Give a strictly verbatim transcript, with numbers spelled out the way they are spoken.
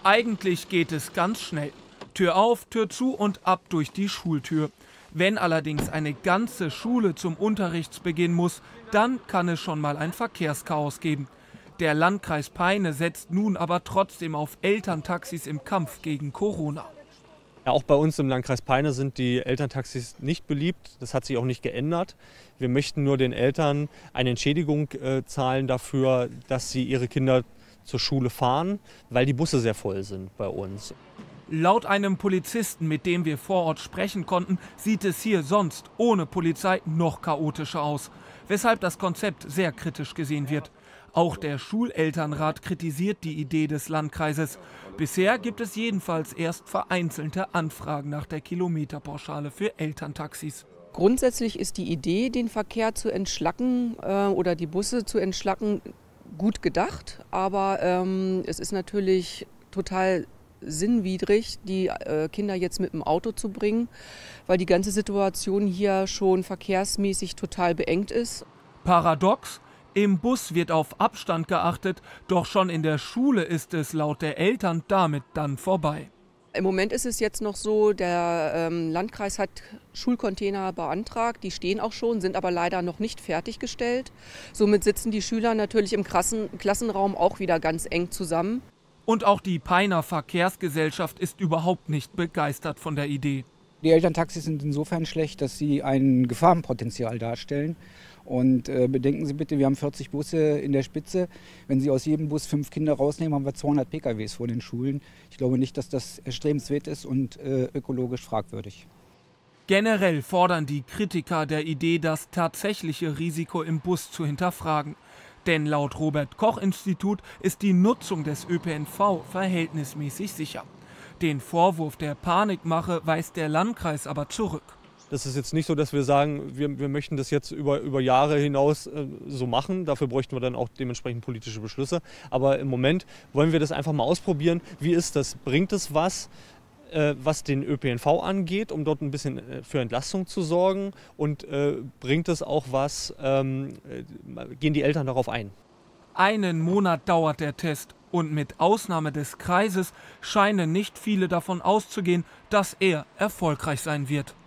Eigentlich geht es ganz schnell. Tür auf, Tür zu und ab durch die Schultür. Wenn allerdings eine ganze Schule zum Unterrichtsbeginn muss, dann kann es schon mal ein Verkehrschaos geben. Der Landkreis Peine setzt nun aber trotzdem auf Elterntaxis im Kampf gegen Corona. Ja, auch bei uns im Landkreis Peine sind die Elterntaxis nicht beliebt. Das hat sich auch nicht geändert. Wir möchten nur den Eltern eine Entschädigung äh, zahlen dafür, dass sie ihre Kinder zur Schule fahren, weil die Busse sehr voll sind bei uns. Laut einem Polizisten, mit dem wir vor Ort sprechen konnten, sieht es hier sonst ohne Polizei noch chaotischer aus, weshalb das Konzept sehr kritisch gesehen wird. Auch der Schulelternrat kritisiert die Idee des Landkreises. Bisher gibt es jedenfalls erst vereinzelte Anfragen nach der Kilometerpauschale für Elterntaxis. Grundsätzlich ist die Idee, den Verkehr zu entschlacken äh, oder die Busse zu entschlacken, gut gedacht. Aber ähm, es ist natürlich total sinnwidrig, die äh, Kinder jetzt mit dem Auto zu bringen, weil die ganze Situation hier schon verkehrsmäßig total beengt ist. Paradox? Im Bus wird auf Abstand geachtet, doch schon in der Schule ist es laut der Eltern damit dann vorbei. Im Moment ist es jetzt noch so, der ähm, Landkreis hat Schulcontainer beantragt, die stehen auch schon, sind aber leider noch nicht fertiggestellt. Somit sitzen die Schüler natürlich im Klassen Klassenraum auch wieder ganz eng zusammen. Und auch die Peiner Verkehrsgesellschaft ist überhaupt nicht begeistert von der Idee. Die Elterntaxis sind insofern schlecht, dass sie ein Gefahrenpotenzial darstellen. Und äh, bedenken Sie bitte, wir haben vierzig Busse in der Spitze. Wenn Sie aus jedem Bus fünf Kinder rausnehmen, haben wir zweihundert P K Ws vor den Schulen. Ich glaube nicht, dass das erstrebenswert ist und äh, ökologisch fragwürdig. Generell fordern die Kritiker der Idee, das tatsächliche Risiko im Bus zu hinterfragen. Denn laut Robert-Koch-Institut ist die Nutzung des Ö P N V verhältnismäßig sicher. Den Vorwurf der Panikmache weist der Landkreis aber zurück. Das ist jetzt nicht so, dass wir sagen, wir, wir möchten das jetzt über, über Jahre hinaus äh, so machen. Dafür bräuchten wir dann auch dementsprechend politische Beschlüsse. Aber im Moment wollen wir das einfach mal ausprobieren. Wie ist das? Bringt es was, äh, was den Ö P N V angeht, um dort ein bisschen äh, für Entlastung zu sorgen? Und äh, bringt es auch was, ähm, äh, gehen die Eltern darauf ein? Einen Monat dauert der Test und mit Ausnahme des Kreises scheinen nicht viele davon auszugehen, dass er erfolgreich sein wird.